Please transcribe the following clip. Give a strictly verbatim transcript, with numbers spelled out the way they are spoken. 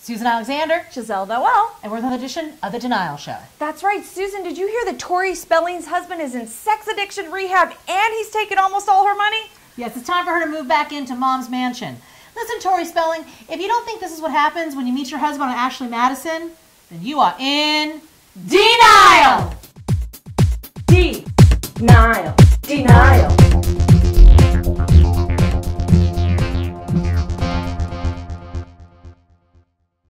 Susan Alexander, Gisele Noel. and we're with another edition of The Denial Show. That's right, Susan, did you hear that Tori Spelling's husband is in sex addiction rehab and he's taken almost all her money? Yes, it's time for her to move back into Mom's mansion. Listen, Tori Spelling, if you don't think this is what happens when you meet your husband on Ashley Madison, then you are in denial! Denial. Denial.